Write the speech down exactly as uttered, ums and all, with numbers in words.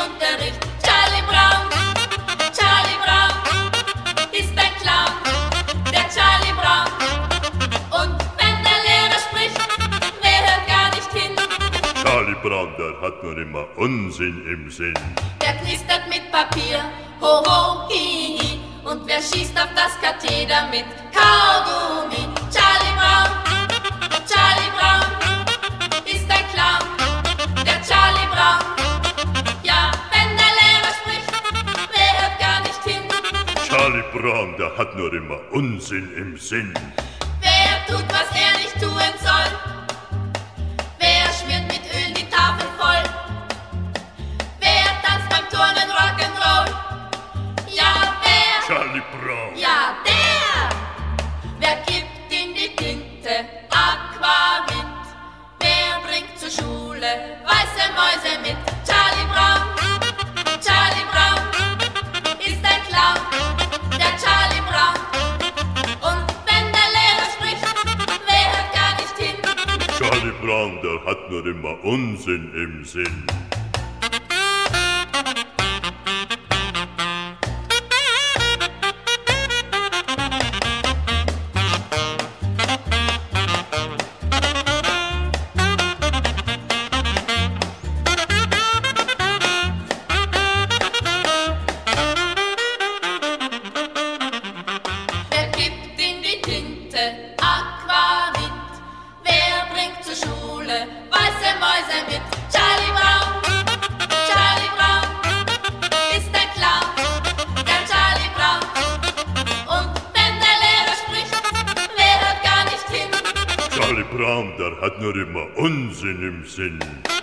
Unterricht. Charlie Brown, Charlie Brown ist ein Clown, der Charlie Brown. Und wenn der Lehrer spricht, wer hört gar nicht hin? Charlie Brown, der hat nur immer Unsinn im Sinn. Der knistert mit Papier, ho ho, hi hi. Und wer schießt auf das Katheder mit Kaugummi? Charlie Brown, Charlie Brown ist ein Clown, der Charlie Brown. Ja, wenn der Lehrer spricht, wer hört gar nicht hin? Charlie Brown, der hat nur immer Unsinn im Sinn. Wer tut, was er nicht tun soll? Wer schmiert mit Öl die Tafel voll? Wer tanzt beim Turnen Rock'n'Roll? Ja, wer? Charlie Brown. Ja, der! Wer kippt in die Tinte Aquavit? Wer bringt zur Schule weiße Mäuse mit? Charlie Brown, Charlie Brown ist ein Clown, der Charlie Brown. Und wenn der Lehrer spricht, wer hört gar nicht hin? Charlie Brown, der hat nur immer Unsinn im Sinn. Wer kippt in die Tinte Aquavit? Wer bringt zur Schule weiße Mäuse mit? Charlie Brown, Charlie Brown ist ein Clown, der Charlie Brown. Und wenn der Lehrer spricht, wer hört gar nicht hin? Charlie Brown, der hat nur immer Unsinn im Sinn.